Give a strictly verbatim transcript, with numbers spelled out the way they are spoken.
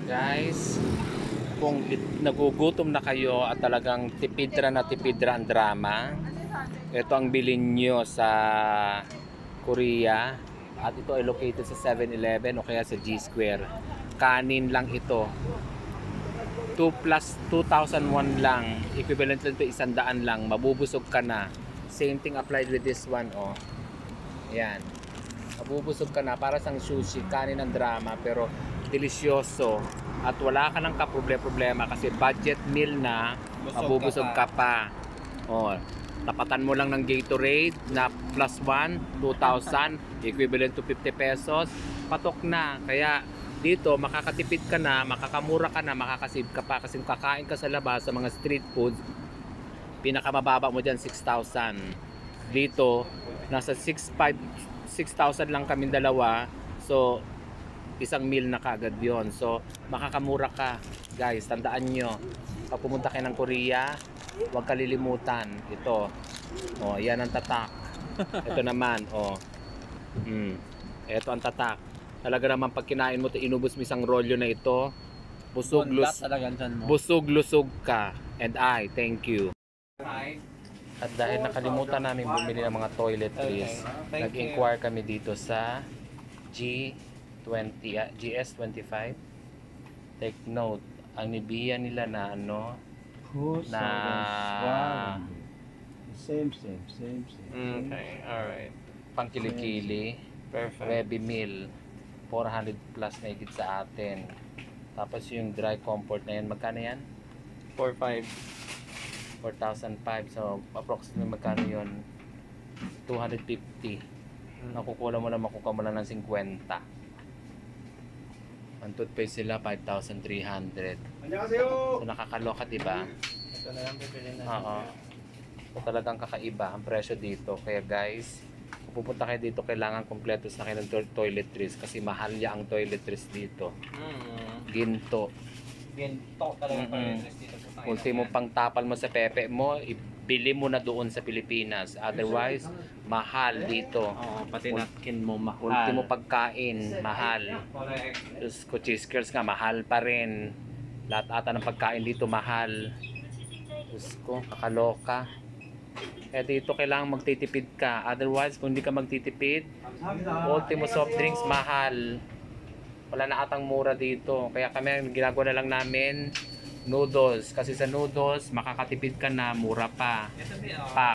Guys, kung nagugutom na kayo at talagang tipidra na tipidra ang drama, ito ang bilhin nyo sa Korea. At ito ay located sa seven eleven o kaya sa G-Square. Kanin lang ito. two plus two thousand one lang. Equivalent lang ito, isandaan lang. Mabubusog ka na. Same thing applied with this one, oh. Ayan. Mabubusog ka na. Para sang sushi. Kanin ng drama. Pero delisyoso. At wala ka ng kaproblema kasi budget meal na, mabubusog ka pa. Oh, tapatan mo lang ng Gatorade na plus one, two thousand, equivalent to fifty pesos, patok na. Kaya dito makakatipid ka na, makakamura ka na, makakasave ka pa kasi kakain ka sa labas sa mga street foods, pinakamababa mo dyan six thousand. Dito nasa six thousand lang kaming dalawa, so isang meal na kagad yon. So makakamura ka guys, tandaan nyo pag pumunta kayo ng Korea, huwag kalilimutan ito. Oh, yan ang tatak. Ito naman, oh. Mm. Ito ang tatak. Talaga naman pag kinain mo, inubos mo isang rolyo na ito, busog lus busog lusog ka. And I thank you. At dahil nakalimutan namin bumili ng mga toiletries, okay, nag-inquire kami dito sa G twenty, uh, G S twenty-five. Take note, ang Nivea nila na ano, Oh, na wow. Same, same, same, same. okay, alright. Pang kilikili, Perfect. baby meal, four hundred plus na higit sa atin. Tapos yung dry comfort na yan, magkano yan? four five. four thousand five. So approximately magkano yun? two hundred fifty. Nakukuha mo lang, makukuha mo lang ng fifty. Ang toothpaste sila five thousand three hundred. So nakakaloka, diba? Ito na lang pipili natin. Oo. So talagang kakaiba ang presyo dito. Kaya guys, kung pupunta kayo dito, kailangan kompleto sa kayo ng to toiletries kasi mahal ya ang toiletries dito. Mm. Ginto. Ginto talaga Mm-mm. toiletries dito sa Thailand. Ultimo pang tapal mo sa pepe mo, ibili mo na doon sa Pilipinas. Otherwise, mahal dito. Oo, pati napkin mo mahal. Ultimo pagkain, mahal. Correct. Tapos kuchiskers nga, mahal pa rin. Lahat ata ng pagkain dito mahal. Diyos ko, kakaloka. Kaya dito kailangan magtitipid ka. Otherwise, kung hindi ka magtitipid, ultimo soft drinks, mahal. Wala na atang mura dito. Kaya kami, ginagawa na lang namin noodles. Kasi sa noodles, makakatipid ka na, mura pa. Pa,